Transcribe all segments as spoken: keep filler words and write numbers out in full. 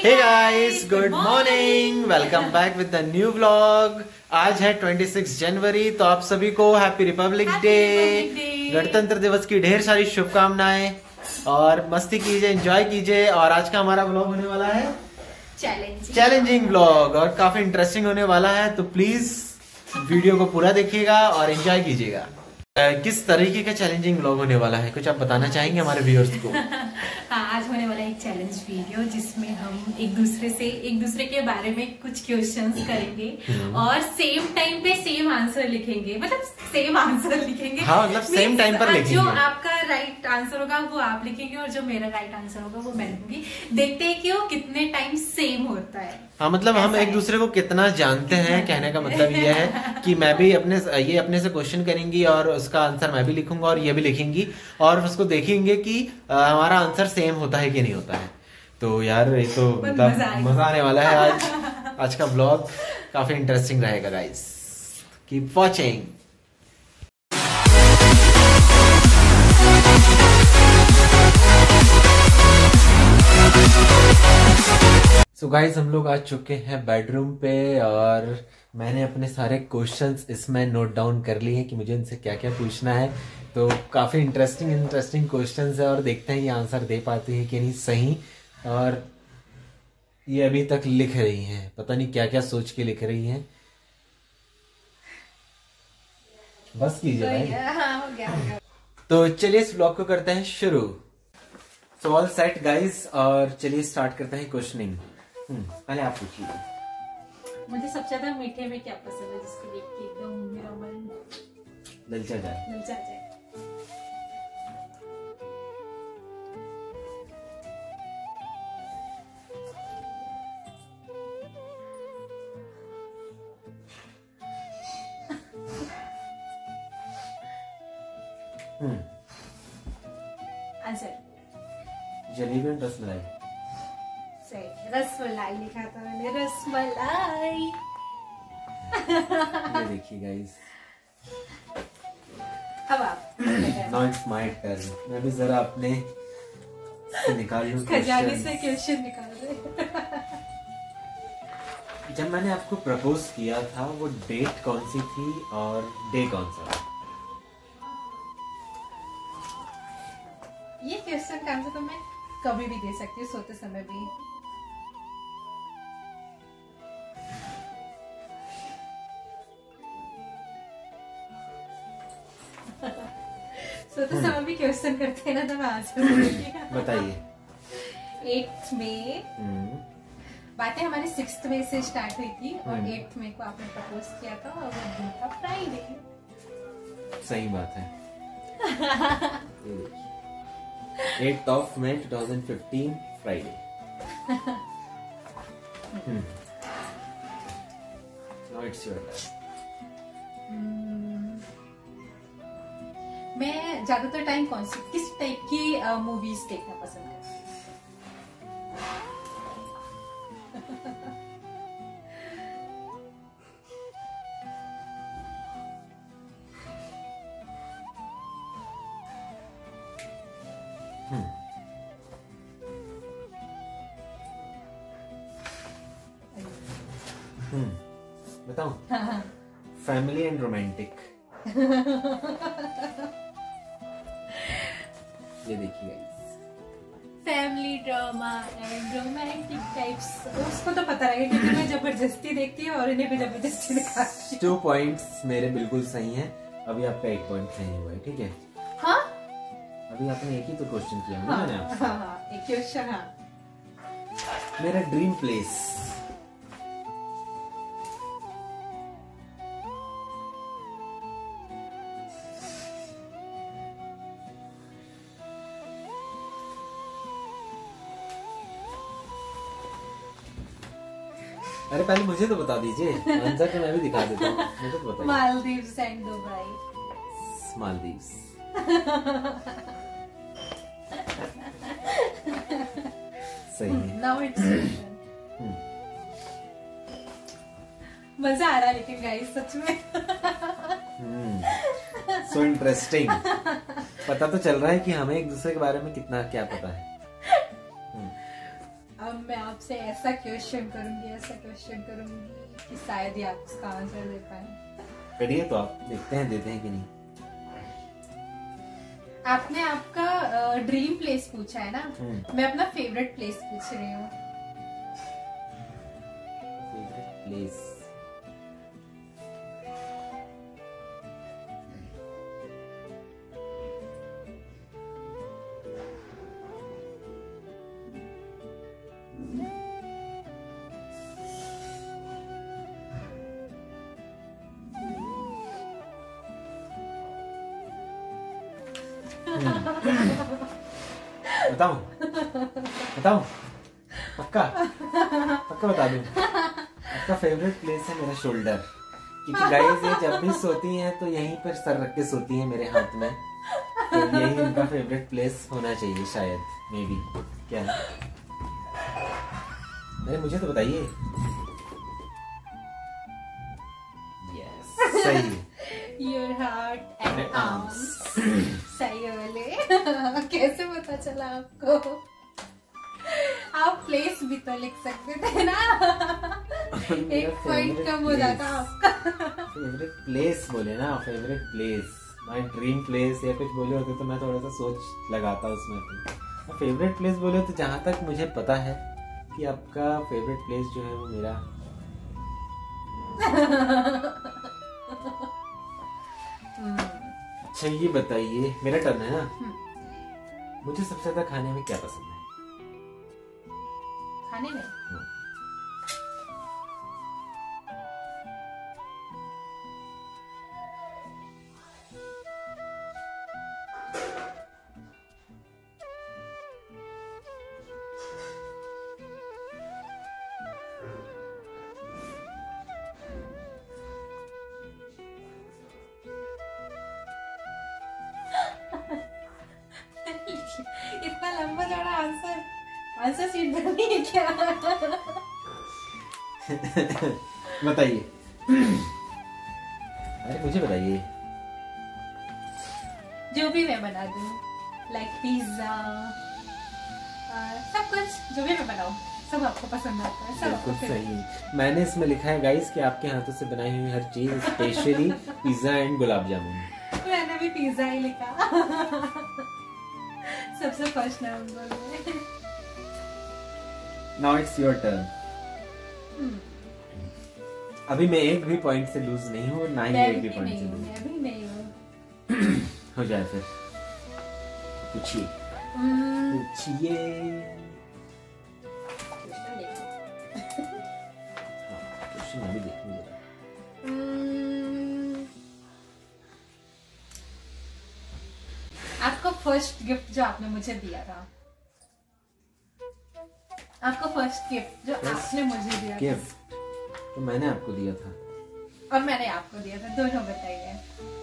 Hey guys, good morning, welcome back with the new vlog. आज है छब्बीस जनवरी, तो आप सभी को हैप्पी रिपब्लिक डे, गणतंत्र दिवस की ढेर सारी शुभकामनाएं और मस्ती कीजिए, एंजॉय कीजिए। और आज का हमारा व्लॉग होने वाला है चैलेंजिंग चैलेंजिंग व्लॉग और काफी इंटरेस्टिंग होने वाला है, तो प्लीज वीडियो को पूरा देखिएगा और एंजॉय कीजिएगा। किस तरीके का चैलेंजिंग व्लॉग होने वाला है, कुछ आप बताना चाहेंगे हमारे व्यूअर्स को? हाँ, आज होने वाला है एक चैलेंज वीडियो जिसमें हम एक दूसरे से एक दूसरे के बारे में कुछ क्वेश्चंस करेंगे और सेम टाइम पे सेम आंसर लिखेंगे, मतलब सेम आंसर लिखेंगे। हाँ, मतलब सेम टाइम पर लिखेंगे। जो आपका राइट आंसर होगा वो आप लिखेंगे और जो मेरा राइट आंसर होगा वो मैं लिखूंगी। देखते हैं कि वो कितने टाइम सेम होता है। हाँ, मतलब हम एक दूसरे को कितना जानते हैं, कहने का मतलब ये है कि मैं भी अपने ये अपने से क्वेश्चन करेंगी और उसका आंसर मैं भी लिखूंगा और ये भी लिखेंगी और उसको देखेंगे कि आ, हमारा आंसर सेम होता है कि नहीं होता है। तो यार ये तो मतलब मजा आने वाला है। आज आज का ब्लॉग काफी इंटरेस्टिंग रहेगा guys, keep watching. So guys, हम लोग आ चुके हैं बेडरूम पे और मैंने अपने सारे क्वेश्चंस इसमें नोट डाउन कर लिए हैं कि मुझे इनसे क्या क्या पूछना है। तो काफ़ी इंटरेस्टिंग इंटरेस्टिंग क्वेश्चंस है और देखते हैं ये आंसर दे पाती है कि नहीं सही। और ये अभी तक लिख रही हैं, पता नहीं क्या क्या सोच के लिख रही हैं। बस कीजिए भाई। हाँ, हो गया, हो गया। तो चलिए इस ब्लॉग को करते हैं शुरू। सो ऑल सेट गाइज, और चलिए स्टार्ट करते हैं क्वेश्चनिंग। पहले आप पूछिए। मुझे सबसे ज्यादा मीठे में क्या पसंद है जिसको देख के एकदम मेरा मन ललचा जाए ललचा जाए? हम्म आंसर जलेबी और रसमलाई। सही, रसमलाई लिखा था मैंने, रसमलाई। ये देखिए गाइस, अब आप। Now it's my turn. मैं भी जरा अपने से निकाल लूं खजाने से क्वेश्चन निकाल रहे। जब मैंने आपको प्रपोज किया था वो डेट कौन सी थी और डे कौन सा था? ये क्वेश्चन का आंसर तो मैं कभी भी दे सकती हूँ, सोते समय भी। सोते समय भी क्वेश्चन करते हैं ना, तो मैं आंसर बताइए। एट्थ में बातें हमारी सिक्स्थ में से स्टार्ट हुई थी और एट्थ में को आपने प्रपोज किया था और वो दिन था फ्राइडे। सही बात है। Eighth of May two thousand fifteen Friday. Now it's your turn. मैं ज्यादातर टाइम कौन सी किस टाइप की मूवीज देखना पसंद करती हूँ? हम्म बताऊं? Family and romantic. ये देखिए family drama and romantic types, उसको तो पता रहेगा क्योंकि मैं जबरदस्ती देखती हूँ और इन्हें भी जबरदस्ती दिखाती हूँ। टू पॉइंट्स मेरे बिल्कुल सही हैं। अभी आपका एक पॉइंट सही हुआ है, ठीक है? हाँ, अभी आपने एक ही तो क्वेश्चन किया हाँ, मैंने आपसे। हाँ, हाँ, एक क्वेश्चन। हाँ, मेरा ड्रीम प्लेस। अरे पहले मुझे तो बता दीजिए, आंसर तो मैं भी दिखा देता हूँ। मुझे तो बताइए। Maldives and Dubai. मालदीव्स। सही है। नाउ इट्स मजा आ रहा है लेकिन गाइस सच में। So interesting. पता तो चल रहा है कि हमें एक दूसरे के बारे में कितना क्या पता है। अब मैं आपसे ऐसा क्वेश्चन करूंगी ऐसा क्वेश्चन करूंगी कि शायद ही आप उसका आंसर दे पाए। करिए तो आप, देखते हैं देते हैं कि नहीं। आपने आपका ड्रीम प्लेस पूछा है ना, मैं अपना फेवरेट प्लेस पूछ रही हूँ। फेवरेट प्लेस बताऊं बताऊं पक्का पक्का बता दूं। आपका फेवरेट प्लेस है मेरा शोल्डर, क्योंकि गाइस ये जब भी सोती हैं तो यहीं पर सर रख के सोती हैं मेरे हाथ में, तो यही उनका फेवरेट प्लेस होना चाहिए शायद, मे बी। क्या है? अरे मुझे तो बताइए। यस सही है। Your heart and arms। सही है बोले। कैसे पता चला आपको? आप प्लेस भी तो लिख सकते थे ना। एक पॉइंट कम हो जाता आपका। फेवरेट प्लेस बोले ना, favourite place, my dream place या कुछ बोले होते तो मैं थोड़ा सा सोच लगाता उसमें। फेवरेट प्लेस बोले तो जहां तक मुझे पता है कि आपका फेवरेट प्लेस जो है वो मेरा अच्छा ये बताइए, मेरा टर्न है ना, मुझे सबसे ज्यादा खाने में क्या पसंद है? खाने में इतना लंबा चौड़ा आंसर आंसर सीट बनी है क्या? बताइए। अरे मुझे बताइए। जो भी मैं बना दूं, लाइक पिज्जा, सब कुछ जो भी मैं बनाऊं सब आपको पसंद आता है। सब आपको सही। मैंने इसमें लिखा है गाइस कि आपके हाथों से बनाई हुई हर चीज, specially pizza and gulab jamun. मैंने भी पिज्जा ही लिखा। सबसे फर्स्ट नंबर में। Now it's your turn. अभी मैं एक भी पॉइंट से लूज नहीं हूँ, ना ही एक भी पॉइंट से लूज। मैं भी नहीं हूँ। हो जाए फिर, पूछिए पूछिए। क्वेश्चन मैं भी देखूंगा। आपका फर्स्ट गिफ्ट जो आपने मुझे दिया था, आपका फर्स्ट गिफ्ट जो आपने मुझे दिया गिफ्ट तो मैंने आपको दिया था और मैंने आपको दिया था, दोनों बताइए।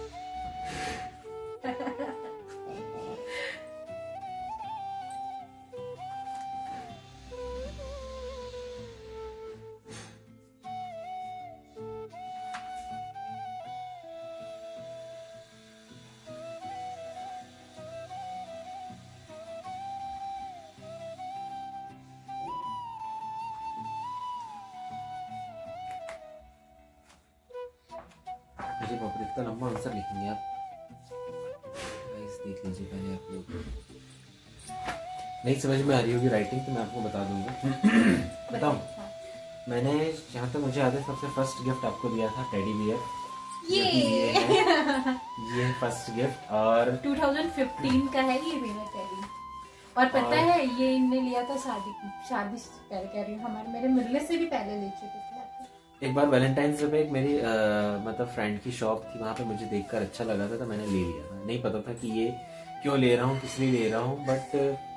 मुझे बाप रे इतना लंबा आंसर लिखेंगे आप? गाइस देख लीजिए पहले आप लोग। नहीं समझ में आ रही होगी राइटिंग तो मैं आपको बता दूंगा। बताऊं? मैंने जहाँ तक मुझे याद है सबसे फर्स्ट गिफ्ट आपको दिया था टेडी बियर। ये ये फर्स्ट गिफ्ट और दो हज़ार पंद्रह का है ये मेरा टेडी। और पता और... है ये इनने लिया था शादी शादी से पहले, कह रही हूँ हमारे मेरे मिलने से भी पहले ले चुके थे। एक बार वैलेंटाइंस डे पे एक मेरी आ, मतलब फ्रेंड की शॉप थी, वहाँ पे मुझे देखकर अच्छा लगा था तो मैंने ले लिया था। नहीं पता था कि ये क्यों ले रहा हूँ, किस लिए ले रहा हूँ, बट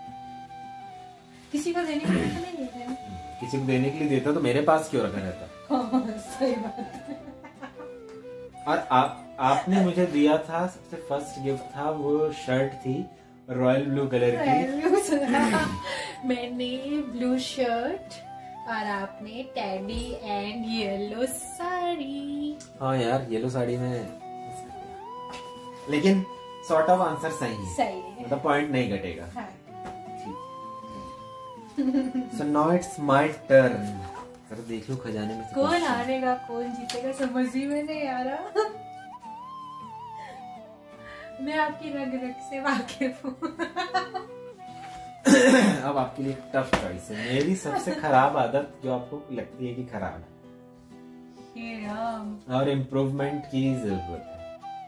किसी को देने के लिए नहीं ले रहे हैं। किसी को देने के लिए देता तो मेरे पास क्यों रखा रहता। सही बात। और आप आपने मुझे दिया था सबसे फर्स्ट गिफ्ट था वो शर्ट थी रॉयल ब्लू कलर की। मैंने ब्लू शर्ट और आपने टेडी एंड येलो साड़ी। हाँ यार येलो साड़ी में, लेकिन सॉर्ट ऑफ आंसर सही है, सही है, मतलब पॉइंट नहीं घटेगा। हाँ। So now it's my turn. Sir देख लो खजाने में से कौन हारेगा कौन जीतेगा समझ ही में नहीं आ रहा। मैं आपकी रग रग से वाकिफ हूँ। अब आपके लिए टफ चॉइस है। मेरी सबसे खराब आदत जो आपको लगती है कि खराब है और इम्प्रूवमेंट की जरूरत है।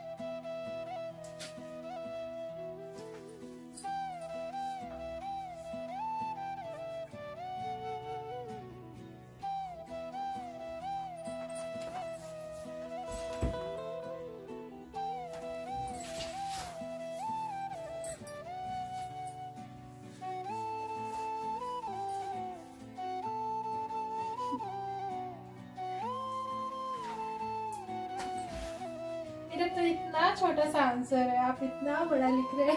मेरा तो इतना छोटा सा आंसर है, आप इतना बड़ा लिख रहे हैं।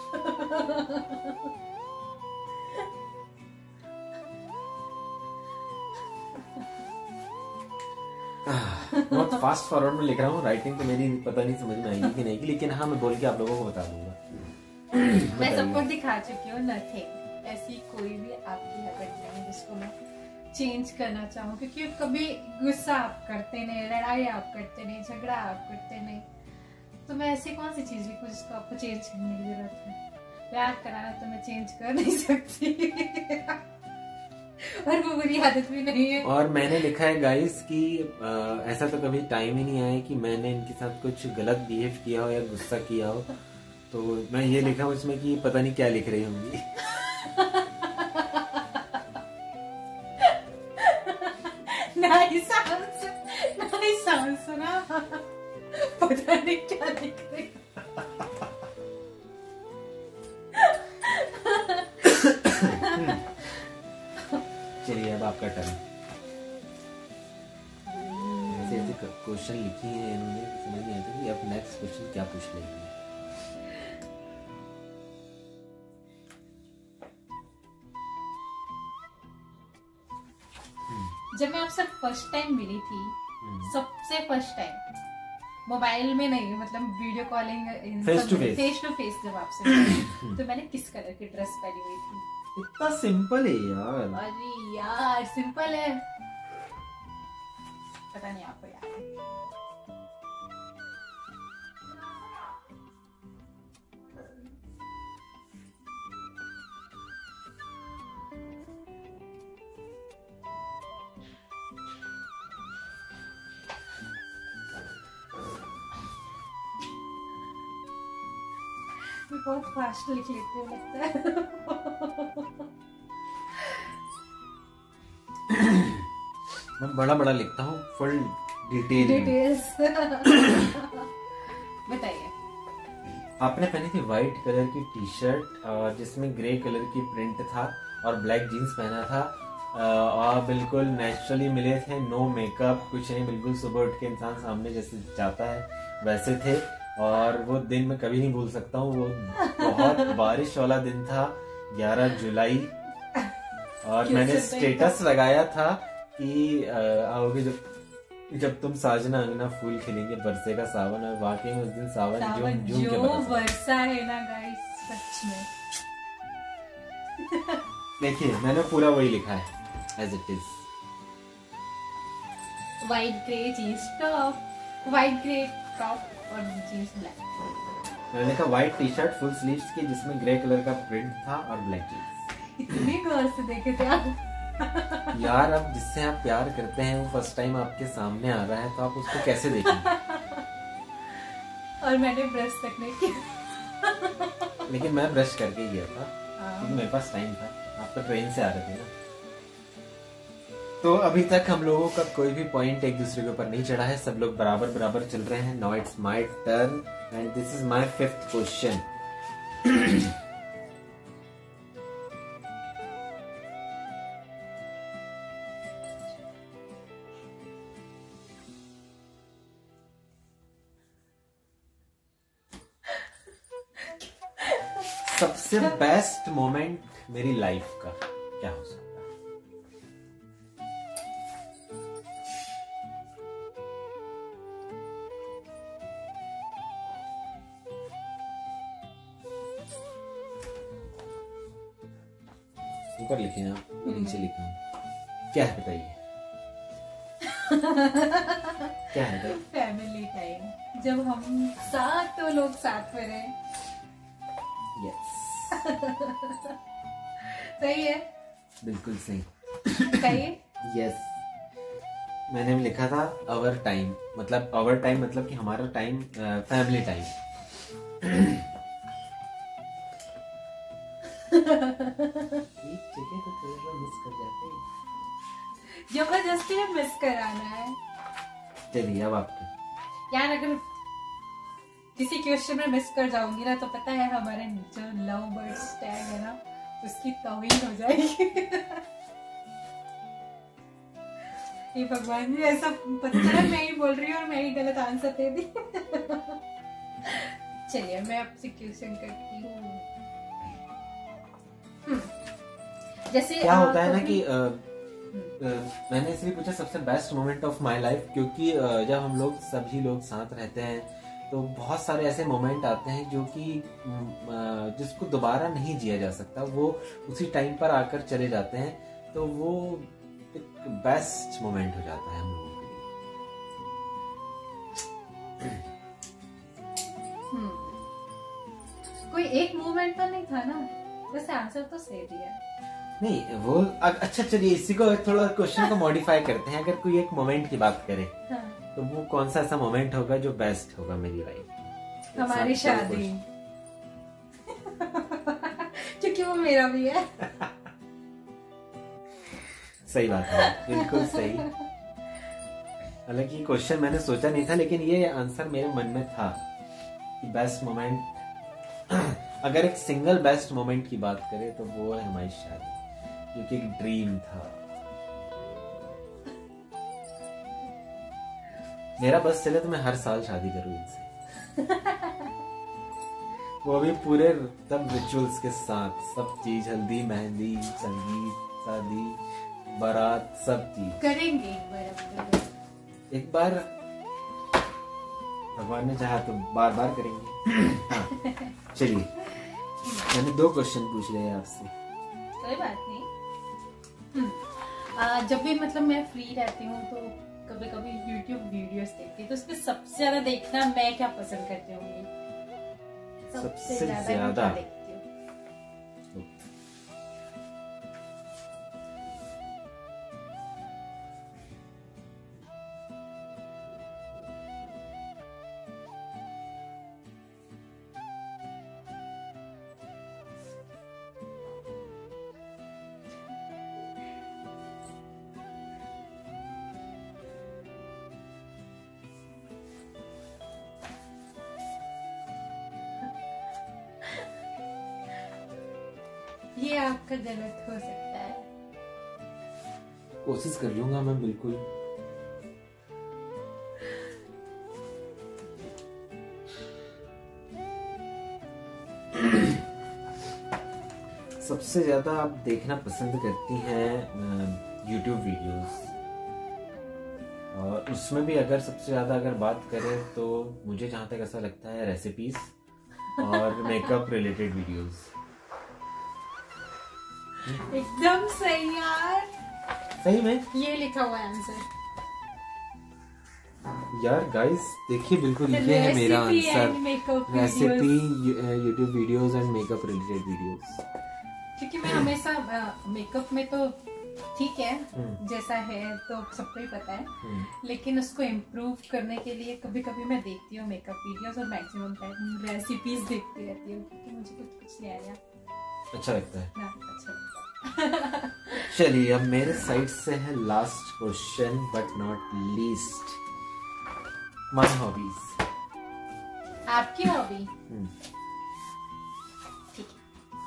बहुत फास्ट फॉरवर्ड में लिख रहा हूँ। राइटिंग तो मेरी पता नहीं समझ में आएगी कि नहीं, लेकिन हाँ मैं बोल के आप लोगों को बता दूंगा। मैं सबको दिखा चुकी हूँ। नथिंग, ऐसी कोई भी आपकी हैबिट नहीं जिसको मैं चेंज करना चाहूँ, क्योंकि कभी गुस्सा आप करते नहीं, लड़ाई आप करते नहीं, झगड़ा आप करते नहीं, तो मैं ऐसी कौन सी चीज भी जिसको आपको चेंज करने की जरूरत है। प्यार कराना तो मैं चेंज कर नहीं सकती। और वो बुरी आदत भी नहीं है। और मैंने लिखा है गाइस कि आ, ऐसा तो कभी टाइम ही नहीं आया कि मैंने इनके साथ कुछ गलत बिहेव किया हो या गुस्सा किया हो। तो मैं ये लिखा हूँ इसमें कि पता नहीं क्या लिख रही होंगी। Nice answer, nice answer. पता नहीं क्या लिख रही। चलिए अब आपका टर्न। ऐसे ऐसे क्वेश्चन लिखी है इन्होंने, समझ नहीं आता कि अब नेक्स्ट क्वेश्चन क्या पूछ लेंगे। जब मैं आपसे फर्स्ट टाइम मिली थी, सबसे फर्स्ट टाइम, मोबाइल में नहीं, मतलब video calling, face to face, face to face जब आपसे मिली, तो मैंने किस कलर की ड्रेस पहनी हुई थी? इतना सिंपल है यार। अरे यार सिंपल है, पता नहीं आपको याद है। मैं बहुत फास्ट लिख लेती हूँ लगता है। मैं बड़ा बड़ा लिखता हूँ, फुल डिटेल डिटेल्स। बताइए। आपने पहनी थी व्हाइट कलर की टी शर्ट और जिसमें ग्रे कलर की प्रिंट था और ब्लैक जीन्स पहना था और बिल्कुल नेचुरली मिले थे, नो मेकअप कुछ नहीं, बिल्कुल सुबह उठ के इंसान सामने जैसे जाता है वैसे थे। और वो दिन मैं कभी नहीं भूल सकता हूँ। वो बहुत बारिश वाला दिन था, ग्यारह जुलाई, और मैंने स्टेटस लगाया था कि आओगे जब जब तुम साजना अंगना फूल खिलेंगे बरसे का सावन। और वाकई में उस दिन सावन जूम जूम के बरसा। बरसा है ना गाइस, सच में। देखिए मैंने पूरा वही लिखा है as it is. White grey jeans top, white grey top और जीन्स ब्लैक। मैंने लिखा white T shirt full sleeves की जिसमें ग्रे कलर का प्रिंट था और ब्लैक जीन्स। इतनी गौर से देखे थे आप। यार अब जिससे आप प्यार करते हैं वो फर्स्ट टाइम आपके सामने आ रहा है तो आप उसको कैसे देखेंगे। और मैंने ब्रश तक नहीं किया। लेकिन मैं ब्रश करके ही गया था क्योंकि मेरे पास टाइम था, आप तो ट्रेन से आ रहे थे ना। तो अभी तक हम लोगों का कोई भी पॉइंट एक दूसरे के ऊपर नहीं चढ़ा है, सब लोग बराबर बराबर चल रहे हैं। Now it's my turn and this is my fifth question. सबसे बेस्ट मोमेंट मेरी लाइफ का क्या हो सकता है? ऊपर लिखे हैं आप और नीचे लिखा हूँ। क्या है बताइए? क्या है? फैमिली टाइम, जब हम सातों लोग साथ में रहे। यस। सही है, बिल्कुल सही। सही है। यस, मैंने भी लिखा था आवर टाइम, मतलब आवर टाइम मतलब कि हमारा टाइम, फैमिली टाइम। एक जगह तो थोड़ा मिस कर जाते हैं, जबरदस्ती में मिस कराना है। चलिए अब आपके। यार अगर किसी क्वेश्चन में मिस कर जाऊंगी ना तो पता है हमारे जो लव बर्ड्स टैग है ना उसकी तौहीन हो जाएगी। ये भगवान जी, ऐसा पता चला मैं ही बोल रही हूँ और मैं ही गलत आंसर दे दी। चलिए मैं आपसे क्वेश्चन करती हूँ। जैसे क्या होता है ना कि आ, आ, मैंने इसलिए पूछा सबसे best moment of my life, क्योंकि आ, जब हम लोग सभी लोग साथ रहते हैं तो बहुत सारे ऐसे मोमेंट आते हैं जो कि जिसको दोबारा नहीं जिया जा सकता, वो उसी टाइम पर आकर चले जाते हैं, तो वो एक बेस्ट मोमेंट हो जाता है हम लोगों के लिए। कोई एक मोमेंट तो नहीं था ना, वैसे आंसर तो सही दिया। नहीं वो अच्छा, चलिए इसी को थोड़ा क्वेश्चन को मॉडिफाई करते हैं। अगर कोई एक मोमेंट की बात करें हाँ। तो वो कौन सा ऐसा मोमेंट होगा जो बेस्ट होगा मेरी लाइफ? हमारी शादी। क्योंकि वो मेरा भी है। सही बात है, बिल्कुल सही। हालांकि क्वेश्चन मैंने सोचा नहीं था, लेकिन ये आंसर मेरे मन में था कि बेस्ट मोमेंट अगर एक सिंगल बेस्ट मोमेंट की बात करें तो वो है हमारी शादी, क्योंकि एक ड्रीम था मेरा। बस चले तो मैं हर साल शादी करूं इनसे। वो भी पूरे तब रिचुअल्स के साथ, सब चीज, हल्दी मेहंदी संगीत शादी बारात सब चीज करेंगे एक बार। एक बार भगवान ने चाहा तो बार बार करेंगे। हाँ। चलिए मैंने दो क्वेश्चन पूछ लिए आपसे। कोई बात नहीं। आ, जब भी मतलब मैं फ्री रहती हूँ तो कभी कभी YouTube वीडियोस देखती हूँ, तो उसमें सबसे ज्यादा देखना मैं क्या पसंद करती हूँ? सबसे ज्यादा देखती हूँ ये आपका गलत हो सकता है। कोशिश कर लूंगा मैं बिल्कुल। सबसे ज्यादा आप देखना पसंद करती हैं YouTube वीडियोस, और उसमें भी अगर सबसे ज्यादा अगर बात करें तो मुझे जहां तक ऐसा लगता है रेसिपीज और मेकअप रिलेटेड वीडियोस। एकदम सही यार, सही में ये लिखा हुआ आंसर। यार गाइस देखिए, बिल्कुल ये है मेरा answer, recipe YouTube videos and makeup related videos. क्योंकि मैं हमेशा मेकअप में तो ठीक है जैसा है तो सबको ही पता है, लेकिन उसको इम्प्रूव करने के लिए कभी कभी मैं देखती हूँ मेकअप वीडियोस और मैक्सिमम टाइम रेसिपीज देखती रहती हूँ, क्योंकि मुझे कुछ कुछ नहीं आया। अच्छा लगता है ना, अच्छा लगता है। चलिए अब मेरे साइड से है last question but not least, my hobbies. आपकी हॉबी? ठीक है।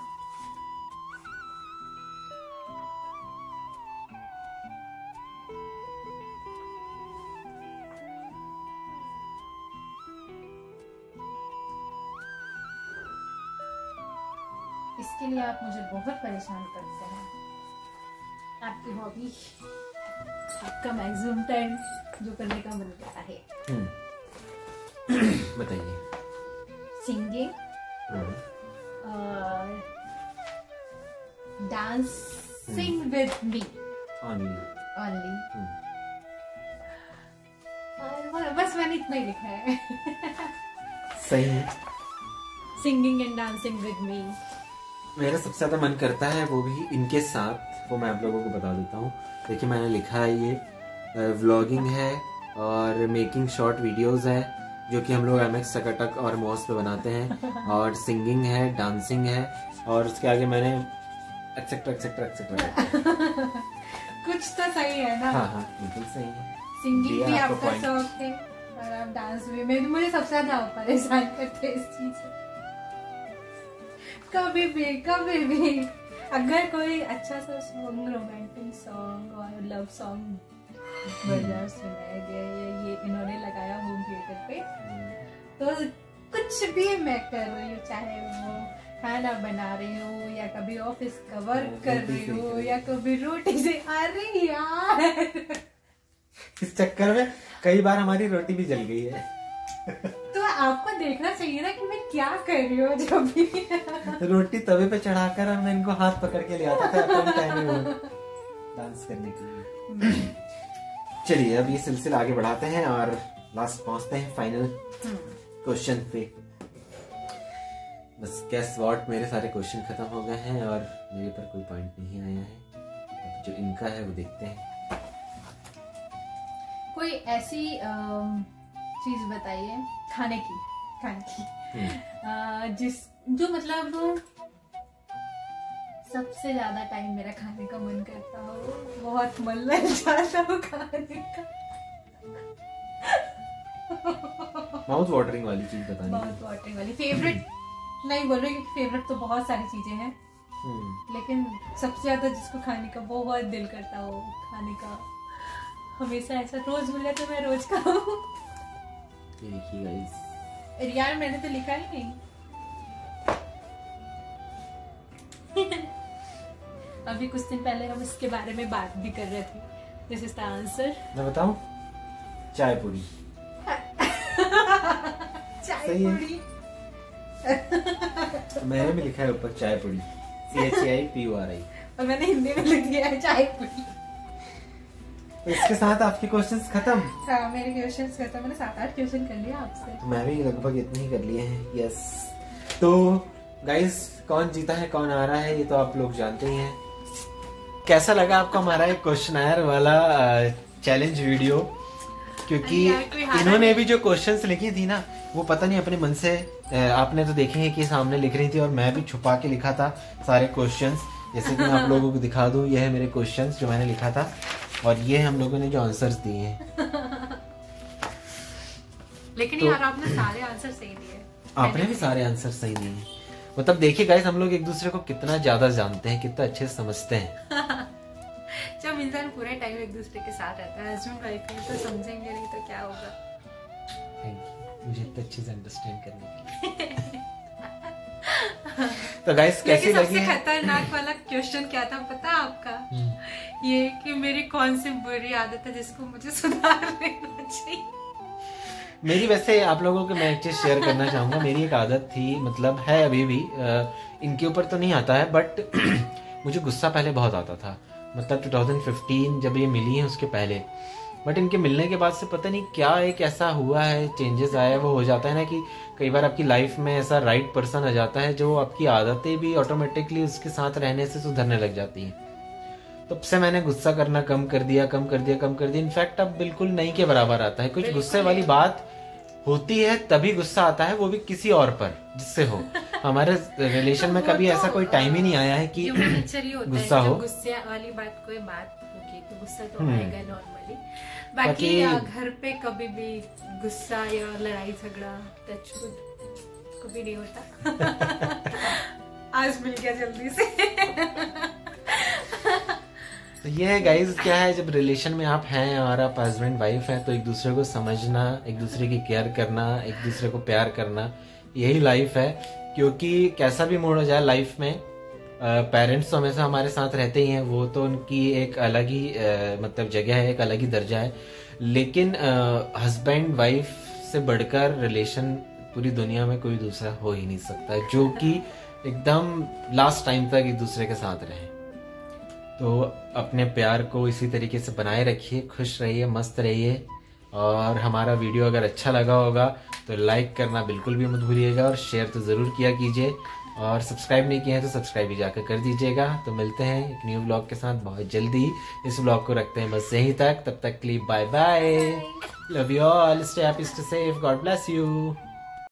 इसके लिए आप मुझे बहुत परेशान करते हैं। आपकी हॉबी, आपका मैक्सिमम टाइम जो करने का मन करता है। बताइए। सिंगिंग और dance Sing with me. Only. Only. और बस मैंने इतना ही लिखा है। सही है। Singing and dancing with me. मेरा सबसे ज्यादा मन करता है वो भी इनके साथ, वो मैं आप लोगों को बता देता हूँ। देखिए मैंने लिखा है ये व्लॉगिंग है और मेकिंग शॉर्ट वीडियोस है जो कि हम लोग एम एक्स टकाटक और मॉस पे बनाते हैं, और सिंगिंग है, डांसिंग है, और उसके आगे मैंने एक्सेट्रा एक्सेट्रा एक्सेट्रा। कुछ तो सही है ना? हाँ हाँ बिल्कुल सही है। सिंगिंग भी आपका शौक है और आप डांस भी। मैं मुझे सबसे ज्यादा परेशान करते हैं इस चीज से। कभी भी कभी भी अगर कोई अच्छा सा सॉन्ग, रोमांटिक सॉन्ग और लव सॉन्ग बजा सुनाया गया या ये इन्होंने लगाया होम थिएटर पे, तो कुछ भी मैं कर रही हूँ, चाहे वो खाना बना रही हूँ या कभी ऑफिस का वर्क कर रही हूँ या कभी रोटी से, अरे यार इस चक्कर में कई बार हमारी रोटी भी जल गई है। तो आपको देखना चाहिए ना कि मैं क्या कर रही हूँ। जब भी रोटी तवे पे चढ़ाकर और मैं इनको हाथ पकड़ के ले आता था अपने टाइम में डांस करने के लिए। चलिए अब ये सिलसिला आगे बढ़ाते हैं और लास्ट पहुंचते हैं फाइनल क्वेश्चन पे। बस गेस व्हाट, मेरे सारे क्वेश्चन खत्म हो गए हैं और मेरे पर कोई पॉइंट नहीं आया है। अब जो इनका है वो देखते हैं। कोई ऐसी चीज बताइए खाने की खाने की आ, जिस जो मतलब सबसे ज्यादा टाइम मेरा खाने का मन करता हो, बहुत मन लग जाता हो खाने का। माउथ वाटरिंग वाली चीज बतानी। माउथ वाटरिंग वाली फेवरेट नहीं बोल रही, क्योंकि फेवरेट तो बहुत सारी चीजें हैं, लेकिन सबसे ज्यादा जिसको खाने का बहुत दिल करता हो, खाने का हमेशा ऐसा रोज मिले तो मैं रोज खाऊं। देखिए गाइस, यार मैंने तो लिखा ही नहीं। अभी कुछ दिन पहले हम इसके बारे में बात भी कर रहे थे। This is the answer. मैं बताऊं? चाय पूरी। चाय पूरी। मैंने भी लिखा है ऊपर चाय पूरी, C H I P O R I, और मैंने हिंदी में लिख दिया है चाय पूरी। तो इसके साथ आपके क्वेश्चंस खत्म? हाँ मेरे क्वेश्चंस खत्म। मैंने सात आठ क्वेश्चन कर लिया आपसे। तो मैं भी लगभग इतने ही कर लिए हैं। यस, तो गाइस कौन जीता है कौन आ रहा है ये तो आप लोग जानते ही हैं। कैसा लगा आपको हमारा एक क्वेश्चनर वाला चैलेंज वीडियो? क्योंकि इन्होंने भी जो क्वेश्चंस लिखी थी ना, वो पता नहीं अपने मन से, आपने तो देखे हैं कि सामने लिख रही थी और मैं भी छुपा के लिखा था सारे क्वेश्चंस। जैसे कि मैं आप लोगों को दिखा दूं, ये है मेरे क्वेश्चंस जो मैंने लिखा था और ये हम लोगों ने जो आंसर्स दिए हैं। लेकिन तो, यार आपने सारे आंसर सही दिए। आपने भी सारे आंसर सही दिए हैं। मतलब देखिए गाइस, हम लोग एक दूसरे को कितना ज्यादा जानते हैं, कितना अच्छे से समझते हैं। जब इंसान पूरे टाइम एक दूसरे के साथ रहता है, हस्बैंड वाइफ है, तो समझेंगे नहीं तो क्या होगा। थैंक यू मुझे इतना अच्छे से अंडरस्टैंड करने के लिए। तो गाइस कैसी लगी? सबसे खतरनाक वाला क्वेश्चन क्या था पता आपका? ये कि मेरी कौन सी बुरी आदत है जिसको मुझे सुधार लेना चाहिए। मेरी वैसे आप लोगों को मैं एक चीज शेयर करना चाहूंगा। मेरी एक आदत थी, मतलब है अभी भी, इनके ऊपर तो नहीं आता है बट मुझे गुस्सा पहले बहुत आता था। मतलब दो हज़ार पंद्रह जब ये मिली है उसके पहले, बट इनके मिलने के बाद से पता नहीं क्या एक ऐसा हुआ है, चेंजेस आया है। वो हो जाता है ना कि कई बार आपकी लाइफ में ऐसा राइट पर्सन आ जाता है जो आपकी आदतें भी ऑटोमेटिकली उसके साथ रहने से सुधरने लग जाती हैं। तब से मैंने गुस्सा करना कम कर दिया कम कर दिया कम कर दिया इनफैक्ट अब बिल्कुल नहीं के बराबर आता है। कुछ गुस्से वाली बात होती है तभी गुस्सा आता है, वो भी किसी और पर जिससे हो। हमारे रिलेशन में कभी ऐसा कोई टाइम ही नहीं आया है कि गुस्सा हो। गुस्से वाली बात कोई बात होगी तो गुस्सा तो आएगा नॉर्मली। बाकी घर पे कभी भी गुस्सा या लड़ाई झगड़ा टच कभी नहीं होता। आज मिल गया जल्दी से। तो ये है गाइस, क्या है जब रिलेशन में आप हैं और आप हस्बैंड वाइफ हैं तो एक दूसरे को समझना, एक दूसरे की केयर करना, एक दूसरे को प्यार करना, यही लाइफ है। क्योंकि कैसा भी मोड़ हो जाए लाइफ में, पेरेंट्स तो हमेशा हमारे साथ रहते ही हैं, वो तो उनकी एक अलग ही आ, मतलब जगह है, एक अलग ही दर्जा है। लेकिन हस्बैंड वाइफ से बढ़कर रिलेशन पूरी दुनिया में कोई दूसरा हो ही नहीं सकता, जो कि एकदम लास्ट टाइम तक एक दूसरे के साथ रहे। तो अपने प्यार को इसी तरीके से बनाए रखिए, खुश रहिए, मस्त रहिए। और हमारा वीडियो अगर अच्छा लगा होगा तो लाइक करना बिल्कुल भी मत भूलिएगा और शेयर तो ज़रूर किया कीजिए। और सब्सक्राइब नहीं किया है तो सब्सक्राइब भी जाकर कर दीजिएगा। तो मिलते हैं एक न्यू ब्लॉग के साथ बहुत जल्दी। इस ब्लॉग को रखते हैं बस यहीं तक, तब तक के लिए bye bye, love you all, stay happy, stay safe, God bless you.